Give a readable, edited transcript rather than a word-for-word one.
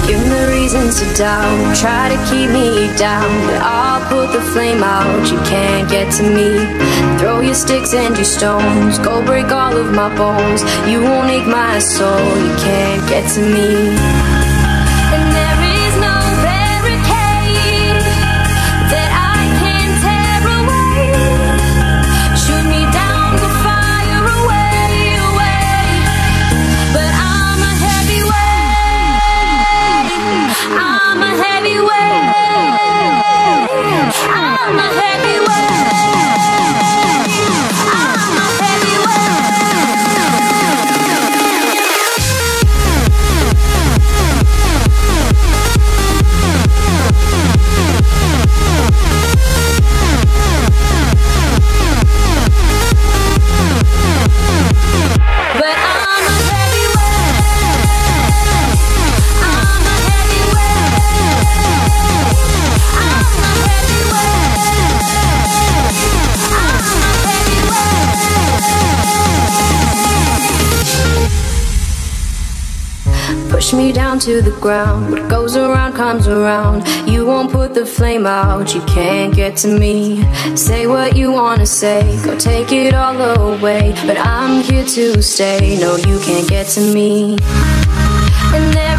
Give me reasons to doubt, try to keep me down, but I'll put the flame out, you can't get to me. Throw your sticks and your stones, go break all of my bones. You won't ache my soul, you can't get to me. And there is no barricade that I can tear away. Shoot me down, go fire away, away. But I'm a heavyweight, I'm a heavyweight, I'm a heavyweight, I'm a push me down to the ground. What goes around comes around. You won't put the flame out, you can't get to me. Say what you wanna say, go take it all away, but I'm here to stay. No, you can't get to me. And there